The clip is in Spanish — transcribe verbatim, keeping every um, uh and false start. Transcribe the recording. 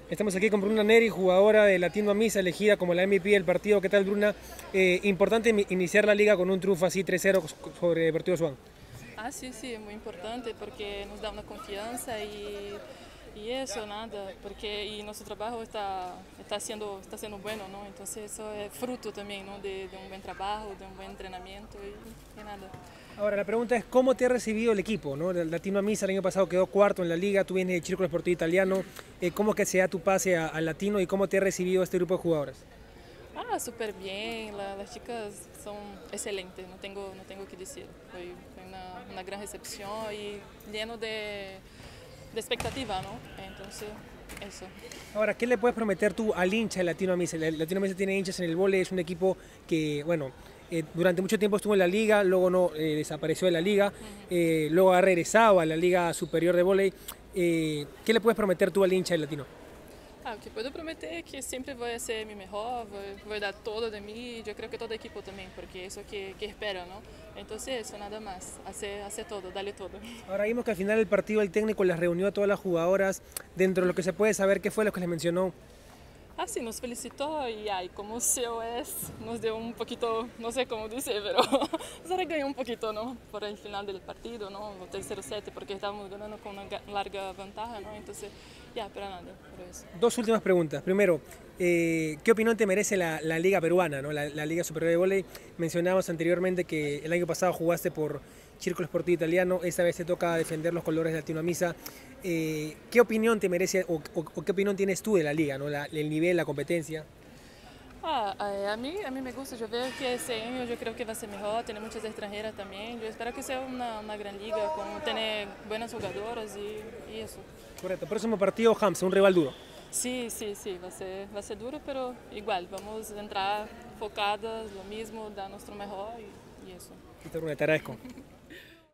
Estamos aquí con Bruna Neri, jugadora de Latino Amisa, elegida como la M V P del partido. ¿Qué tal, Bruna? Eh, importante iniciar la liga con un triunfo así tres cero sobre Deportivo Swan. Ah, sí, sí, es muy importante porque nos da una confianza y, y eso, nada, porque y nuestro trabajo está, está, siendo, está siendo bueno, ¿no? Entonces eso es fruto también, ¿no? de, de un buen trabajo, de un buen entrenamiento y, y nada. Ahora, la pregunta es, ¿cómo te ha recibido el equipo? ¿no? El Latino Amisa el año pasado quedó cuarto en la liga, tú vienes de Círculo Sportivo Italiano. Eh, ¿Cómo es que se da tu pase al Latino y cómo te ha recibido este grupo de jugadoras? Ah, súper bien, la, las chicas son excelentes, no tengo, no tengo que decir. Fue, fue una, una gran recepción y lleno de, de expectativa, ¿no? Entonces, eso. Ahora, ¿qué le puedes prometer tú al hincha de Latino Amisa? El Latino Amisa tiene hinchas en el vóley, es un equipo que, bueno, eh, durante mucho tiempo estuvo en la liga, luego no eh, desapareció de la liga, Uh-huh. eh, luego ha regresado a la liga superior de vóley. Eh, ¿Qué le puedes prometer tú al hincha del Latino? Ah, o que puedo prometer é que sempre vou ser mi mejor, vou, vou dar todo de mí, eu creio que todo equipo também, porque isso que, que espera, ¿no? Entonces eso, nada más, hacer, hacer todo, darle todo. Ahora vimos que al final del partido el técnico las reunió a todas las jugadoras, dentro de lo que se puede saber, ¿qué fue lo que les mencionó? Ah, sí, nos felicitó y ay, como C O es, nos dio un poquito, no sé cómo decir, pero nos regañó un poquito, ¿no? Por el final del partido, ¿no? El tercero set, porque estábamos ganando con una larga ventaja, ¿no? Entonces, ya, pero nada, por eso. Dos últimas preguntas. Primero, eh, ¿qué opinión te merece la, la Liga Peruana, ¿no? la, la Liga Superior de Vóley? Mencionábamos anteriormente que el año pasado jugaste por Círculo Sportivo Italiano, esta vez te toca defender los colores de Latino Amisa. Eh, ¿Qué opinión te merece o, o, o qué opinión tienes tú de la Liga, ¿no? la, el nivel, la competencia? Ah, a mí, a mí me gusta, yo veo que ese año yo creo que va a ser mejor, tiene muchas extranjeras también, yo espero que sea una, una gran liga, con tener buenas jugadoras y, y eso. Correcto, próximo partido Hamza, un rival duro. Sí, sí, sí, va a ser, va a ser duro, pero igual, vamos a entrar focadas, lo mismo, dar nuestro mejor y, y eso. Te agradezco.